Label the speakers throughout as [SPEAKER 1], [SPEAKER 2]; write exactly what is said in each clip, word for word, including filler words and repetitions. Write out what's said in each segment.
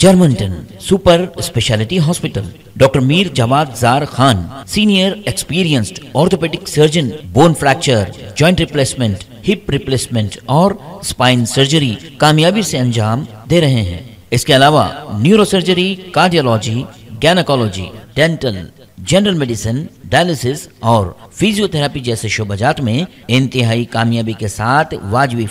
[SPEAKER 1] Germanton super speciality hospital, doctor Mir Jawad Jar Khan, senior experienced orthopaedic surgeon, bone fracture, joint replacement, hip replacement और spine surgery कामयाबी से अंजाम दे रहे हैं। इसके अलावा neuro surgery, cardiology, gynaecology, dental, general medicine, dialysis और फिजियोथेरेपी जैसे शोबाजात में इंतहाई कामयाबी के साथ वाजबी।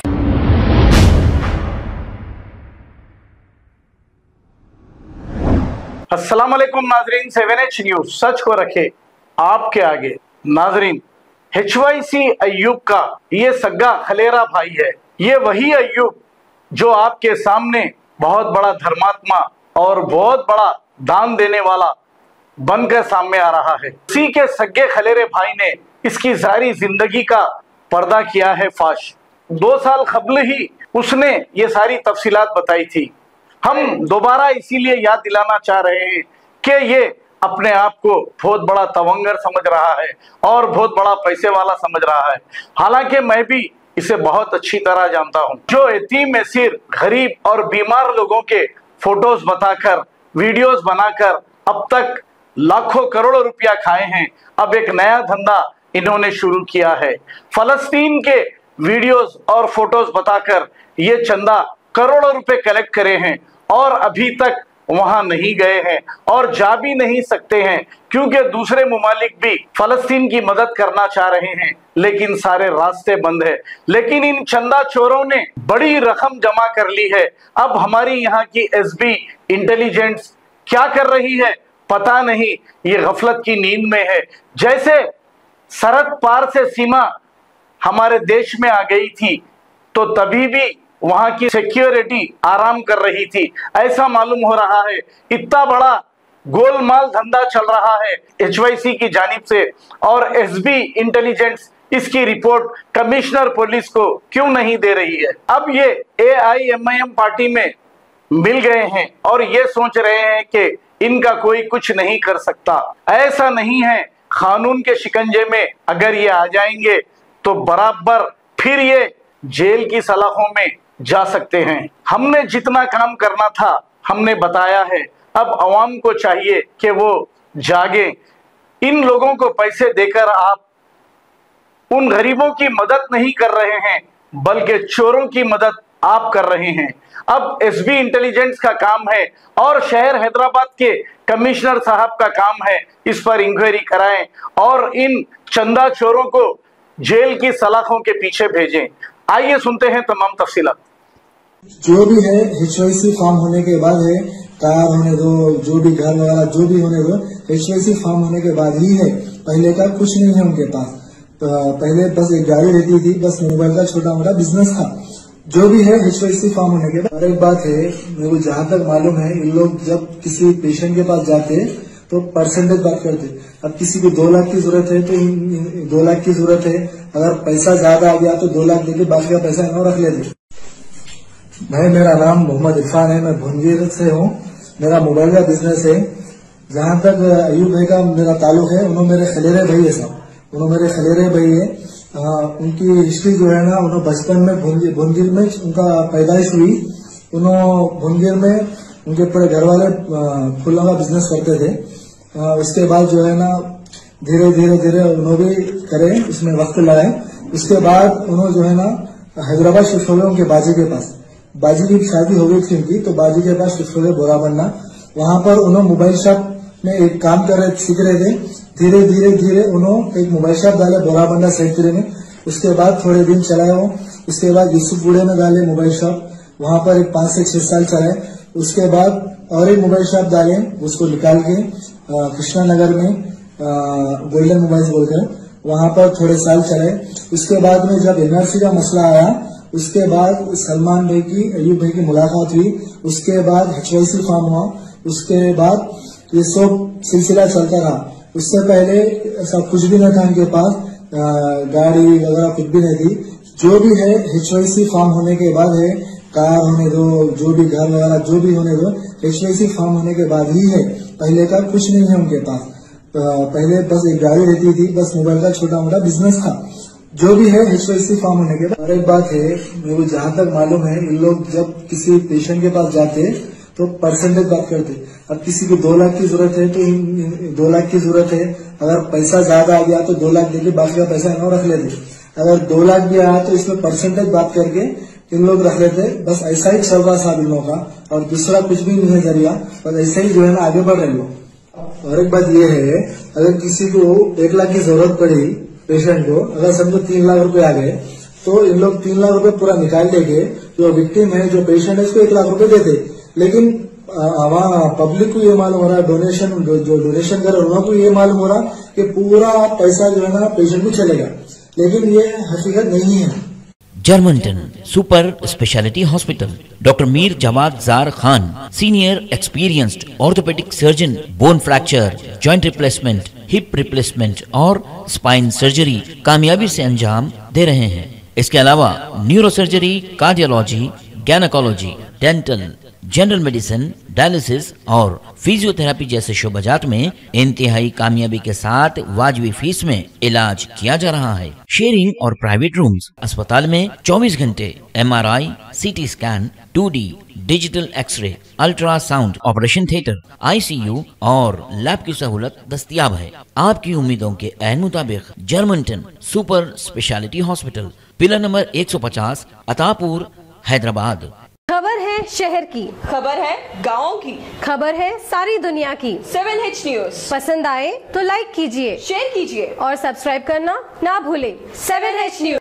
[SPEAKER 2] अस्सलाम वालेकुम नाजरीन, सेवन एच न्यूज सच को रखे आपके आगे। नाजरीन, एच वाई सी अय्यूब का ये सग्गा खलेरा भाई है। ये वही अय्यूब जो आपके सामने बहुत बड़ा धर्मात्मा और बहुत बड़ा दान देने वाला बनकर सामने आ रहा है। इसी के सग्गे खलेरे भाई ने इसकी सारी जिंदगी का पर्दा किया है फाश। दो साल कबल ही उसने ये सारी तफसीलात बताई थी। हम दोबारा इसीलिए याद दिलाना चाह रहे हैं कि ये अपने आप को बहुत बड़ा तवंगर समझ रहा है और बहुत बड़ा पैसे वाला समझ रहा है। हालांकि मैं भी इसे बहुत अच्छी तरह जानता हूं। जो यतीम, असीर, गरीब और बीमार लोगों के फोटोज बताकर, वीडियोस बनाकर अब तक लाखों करोड़ों रुपया खाए हैं, अब एक नया धंधा इन्होंने शुरू किया है। फलस्तीन के वीडियोस और फोटोज बताकर ये चंदा करोड़ों रुपए कलेक्ट करे हैं और अभी तक वहां नहीं गए हैं और जा भी नहीं सकते हैं, क्योंकि दूसरे मुमालिक भी फलस्तीन की मदद करना चाह रहे हैं लेकिन सारे रास्ते बंद है। लेकिन इन चंदा चोरों ने बड़ी रकम जमा कर ली है। अब हमारी यहाँ की एस बी इंटेलिजेंस क्या कर रही है पता नहीं, ये गफलत की नींद में है। जैसे सरहद पार से सीमा हमारे देश में आ गई थी तो तभी भी वहां की सिक्योरिटी आराम कर रही थी, ऐसा मालूम हो रहा है। इतना बड़ा गोलमाल धंधा चल रहा है एच वाई सी की जानिब से और एस बी इंटेलिजेंस इसकी रिपोर्ट कमिश्नर पुलिस को क्यों नहीं दे रही है। अब ये A I M I M party में मिल गए हैं और ये सोच रहे हैं कि इनका कोई कुछ नहीं कर सकता। ऐसा नहीं है, कानून के शिकंजे में अगर ये आ जाएंगे तो बराबर फिर ये जेल की सलाखों में जा सकते हैं। हमने जितना काम करना था हमने बताया है। अब अवाम को चाहिए कि वो जागे। इन लोगों को पैसे देकर आप उन गरीबों की मदद नहीं कर रहे हैं बल्कि चोरों की मदद आप कर रहे हैं। अब एस बी इंटेलिजेंस का काम है और शहर हैदराबाद के कमिश्नर साहब का काम है इस पर इंक्वायरी कराएं और इन चंदा चोरों को जेल की सलाखों के पीछे भेजें। आइए सुनते हैं तमाम तफसीलात।
[SPEAKER 3] जो भी है एच वाई सी फॉर्म होने के बाद है, कार होने दो, जो भी घर वगैरह जो भी होने दो, एच वाई सी फॉर्म होने के बाद ही है। पहले का कुछ नहीं है उनके पास। तो पहले बस एक गाड़ी रहती थी, बस मोबाइल का छोटा मोटा बिजनेस था। जो भी है एच वाई सी फॉर्म होने के बाद। और एक बात है, मेरे को जहां तक मालूम है, इन लोग जब किसी पेशेंट के पास जाते तो परसेंटेज बात करते। अब किसी को दो लाख की जरूरत है तो दो लाख की जरूरत है, अगर पैसा ज्यादा आ गया तो दो लाख देके बाकी का पैसा इन्हों रख लेते। भाई, मेरा नाम मोहम्मद इरफान है, मैं भुनगिर से हूँ। मेरा मोबाइल का बिजनेस है। जहां तक अयूब भाई का मेरा ताल्लुक है, उन्होंने मेरे खलेरे भाई है साहब, उन्होंने मेरे खलेरे भाई है। आ, उनकी हिस्ट्री जो है ना, उन्होंने बचपन में भुनगिर में उनका पैदाइश हुई। उन्होंने भुनगिर में उनके पूरे घर वाले फूलों का बिजनेस करते थे। आ, उसके बाद जो है ना धीरे धीरे धीरे उन्होंने भी करे, उसमें वक्त लगाए। उसके बाद उन्होंने जो है ना हैदराबाद शिफ्ट हो गए उनके बाजी के पास। बाजी की शादी हो गई थी उनकी, तो बाजी के पास शिफ्ट हो गए बोरा बनना। वहां पर उन्होंने मोबाइल शॉप में एक काम कर रहे सीख रहे थे। धीरे धीरे धीरे उन्होंने एक मोबाइल शॉप डाले बोरा बनना सेक्टर में। उसके बाद थोड़े दिन चलाए वो। उसके बाद यूसुफपुरे में डाले मोबाइल शॉप, वहां पर एक पांच से छह साल चलाए। उसके बाद और एक मोबाइल शॉप डाले, उसको निकाल के कृष्णा नगर में गोल्डन मोबाइल बोलकर वहां पर थोड़े साल चले। उसके बाद में जब एन आर सी का मसला आया, उसके बाद सलमान भाई की अयूब भाई की मुलाकात हुई। उसके बाद एच वाई सी फॉर्म हुआ। उसके बाद ये सब सिलसिला चलता रहा। उससे पहले ऐसा कुछ भी नहीं था इनके पास, गाड़ी वगैरह कुछ भी नहीं थी। जो भी है एच वाई सी फॉर्म होने के बाद है, कार होने दो, जो भी घर वगैरह जो भी होने दो, एच वाई सी फॉर्म होने के बाद ही है। पहले का कुछ नहीं है उनके पास। पहले बस एक गाड़ी रहती थी, बस मोबाइल का छोटा मोटा बिजनेस था। जो भी है एच वाई सी फॉर्म होने के बाद। और एक बात है, मेरे को जहां तक मालूम है, इन लोग जब किसी पेशेंट के पास जाते तो परसेंटेज बात करते। अब किसी को दो लाख की जरूरत है तो दो लाख की जरूरत है, अगर पैसा ज्यादा आ गया तो दो लाख देके बाकी का पैसा नौ रख लेते। अगर दो लाख भी आया तो इसमें परसेंटेज बात करके इन लोग रख लेते। बस ऐसा ही चल रहा था इन लोगों का, और दूसरा कुछ भी नहीं है जरिया, बस ऐसे ही जो है ना आगे बढ़ रहे लोग। और एक बात ये है, अगर किसी को एक लाख की जरूरत पड़ी पेशेंट को, अगर समझो तीन लाख रुपए आ गए तो इन लोग तीन लाख रुपए पूरा निकाल लेके जो विक्टिम है, जो पेशेंट है, उसको एक लाख रुपए देते। लेकिन वहाँ पब्लिक को ये मालूम हो रहा, डोनेशन जो डोनेशन कर रहे उनको को ये मालूम हो रहा कि पूरा पैसा जो है ना पेशेंट को चलेगा, लेकिन ये हकीकत नहीं है।
[SPEAKER 1] Germanton super speciality hospital, doctor Mir Jamat Jar Khan, senior experienced orthopaedic surgeon, bone fracture, joint replacement, hip replacement और स्पाइन सर्जरी कामयाबी से अंजाम दे रहे हैं। इसके अलावा neurosurgery, cardiology, gynaecology, dental, general medicine, dialysis और फिजियोथेरेपी जैसे शोबाजात में इंतहाई कामयाबी के साथ वाजबी फीस में इलाज किया जा रहा है। शेयरिंग और प्राइवेट रूम्स, अस्पताल में चौबीस घंटे MRI, CT scan, two D, digital X-ray, ultrasound, operation theatre, ICU और लैब की सहूलत दस्तयाब है। आपकी उम्मीदों के ऐन मुताबिक Germanton super speciality hospital, pillar number एक सौ पचास, अतापुर, हैदराबाद।
[SPEAKER 4] खबर है शहर की,
[SPEAKER 5] खबर है गाँव की,
[SPEAKER 4] खबर है सारी दुनिया की।
[SPEAKER 5] सेवन एच न्यूज
[SPEAKER 4] पसंद आए तो लाइक कीजिए,
[SPEAKER 5] शेयर कीजिए
[SPEAKER 4] और सब्सक्राइब करना ना भूले।
[SPEAKER 5] Seven H news.